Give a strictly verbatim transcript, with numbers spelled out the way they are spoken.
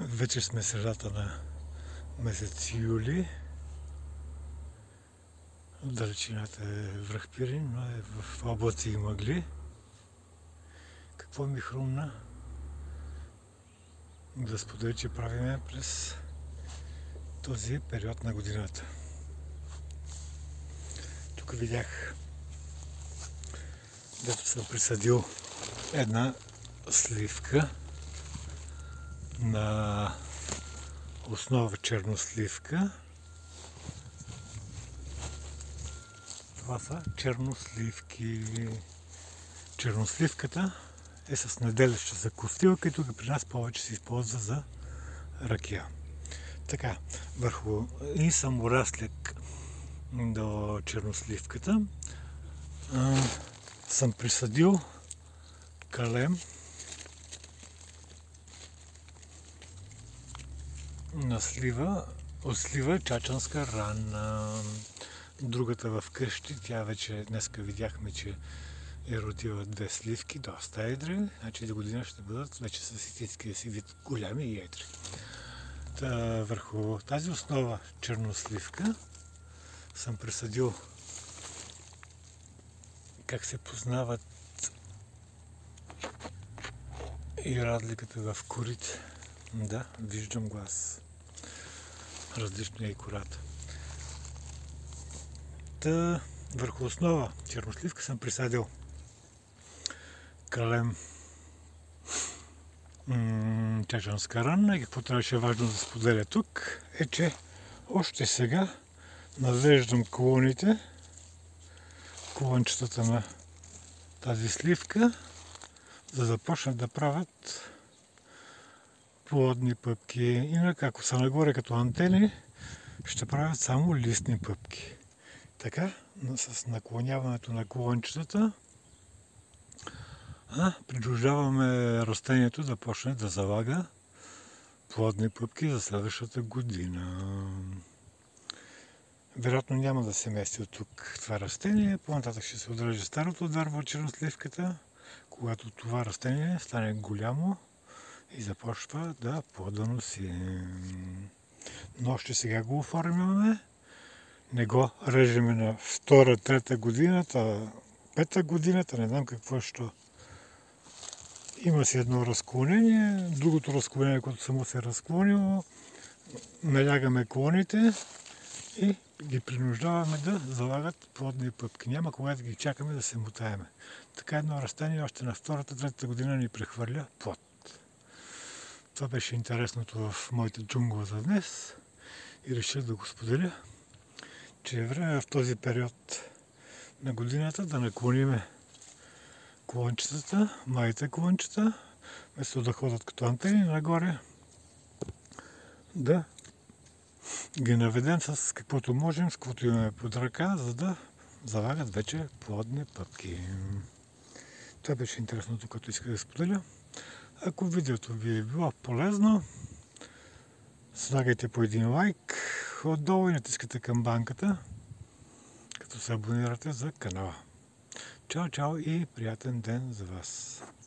Вече сме средата на месец юли. В далечината е връх Пирин, но е в облаци и мъгли. Какво ми хрумна? Да споделя, че правиме през този период на годината. Тук видях, дето съм присадил една сливка на основа черносливка. Това са черносливки. Черносливката е с неделяща закустилка и тук при нас повече се използва за ракия. Така, върху и самораслик до черносливката а, съм присадил калем на слива, от слива чачанска рана. Другата в къщи, тя вече днеска видяхме, че е родила две сливки, доста едри, значи до година ще бъдат вече с истинския си вид голями и едри. Та, върху тази основа черносливка съм присадил, как се познават и разликата в корите. Да, виждам глас. Различно е и кората. Та, върху основа черносливка съм присадил калем м- чачанска рана и какво трябваше важно да споделя тук е, че още сега навеждам клоните, клончетата на тази сливка, за да започнат да правят плодни пъпки. Инак, ако са нагоре като антени, ще правят само листни пъпки. Така, с наклоняването на клончетата, а, придружаваме растението да почне да залага плодни пъпки за следващата година. Вероятно няма да се мести от тук това растение, по-нататък ще се отреже старото дърво от черносливката, когато това растение стане голямо и започва да плодоноси. Но още сега го оформяме, не го режеме на втора, трета годината, пета годината, не знам какво ще. Има си едно разклонение, другото разклонение, което само се е разклонило, налягаме клоните и ги принуждаваме да залагат плодни пъпки. Няма кога да ги чакаме да се мутаеме. Така едно растение още на втората, третата година ни прехвърля плод. Това беше интересното в моите джунгла за днес и реших да го споделя, че е време в този период на годината да наклониме клончетата, малите клончета, вместо да ходят като антени нагоре, да ги наведем с каквото можем, с каквото имаме под ръка, за да залагат вече плодни пъпки. Това беше интересното, което исках да споделя. Ако видеото ви е било полезно, слагайте по един лайк отдолу и натискате камбанката, като се абонирате за канала. Чао, чао и приятен ден за вас!